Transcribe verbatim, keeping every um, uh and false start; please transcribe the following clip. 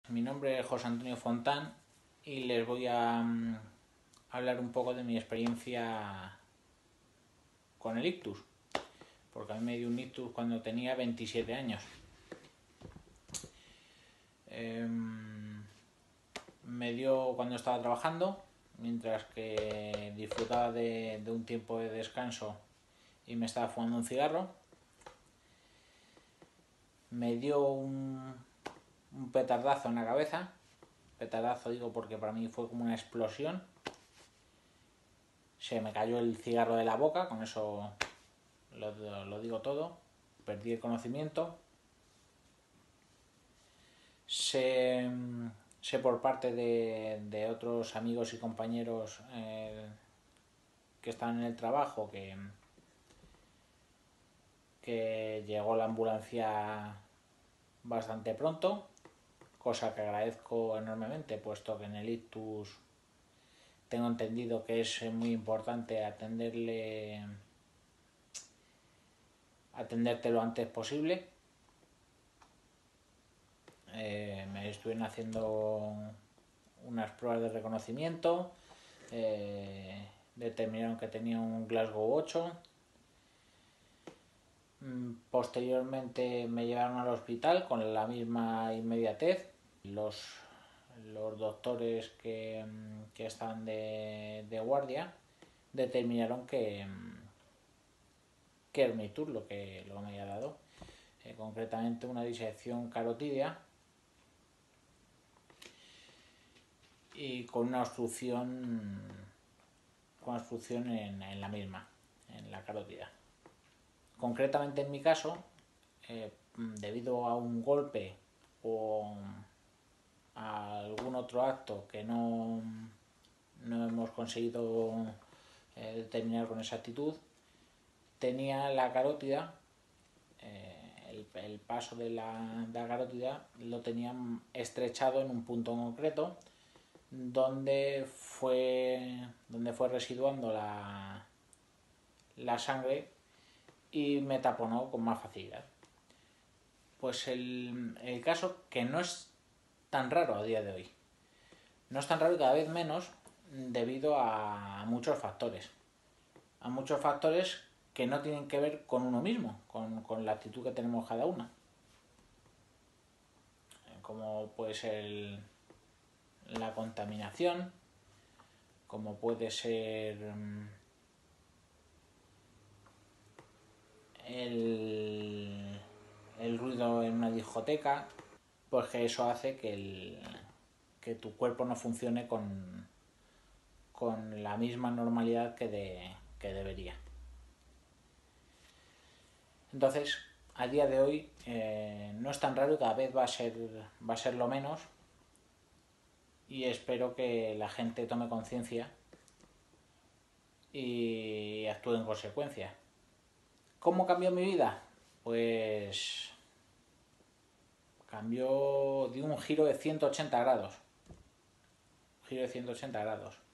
Mi nombre es José Antonio Fontán y les voy a um, hablar un poco de mi experiencia con el ictus, porque a mí me dio un ictus cuando tenía veintisiete años. Eh, me dio cuando estaba trabajando, mientras que disfrutaba de, de un tiempo de descanso y me estaba fumando un cigarro. Me dio un, un petardazo en la cabeza. Petardazo digo porque para mí fue como una explosión. Se me cayó el cigarro de la boca, con eso lo, lo digo todo. Perdí el conocimiento. Sé, sé por parte de, de otros amigos y compañeros eh, que están en el trabajo que, que llegó la ambulancia bastante pronto, cosa que agradezco enormemente, puesto que en el ictus tengo entendido que es muy importante atenderle atenderte lo antes posible. Eh, me estuvieron haciendo unas pruebas de reconocimiento, eh, determinaron que tenía un Glasgow ocho. Posteriormente me llevaron al hospital con la misma inmediatez. Los, los doctores que, que estaban de, de guardia determinaron que, que era un ictus lo que, lo que me había dado. Eh, concretamente una disección carotidia y con una obstrucción con una obstrucción en, en la misma, en la carótida. Concretamente en mi caso, eh, debido a un golpe o a algún otro acto que no, no hemos conseguido eh, determinar con exactitud, tenía la carótida, eh, el, el paso de la, de la carótida lo tenían estrechado en un punto concreto donde fue, donde fue residuando la, la sangre y me taponó con más facilidad. Pues el, el caso que no es tan raro a día de hoy. No es tan raro y cada vez menos debido a muchos factores. A muchos factores que no tienen que ver con uno mismo, con, con la actitud que tenemos cada una. Como puede ser el, la contaminación, como puede ser el, el ruido en una discoteca, porque eso hace que, el, que tu cuerpo no funcione con, con la misma normalidad que, de, que debería. Entonces, a día de hoy eh, no es tan raro y cada vez va a ser, va a ser lo menos, y espero que la gente tome conciencia y actúe en consecuencia. ¿Cómo cambió mi vida? Pues cambió de un giro de ciento ochenta grados. Un giro de ciento ochenta grados.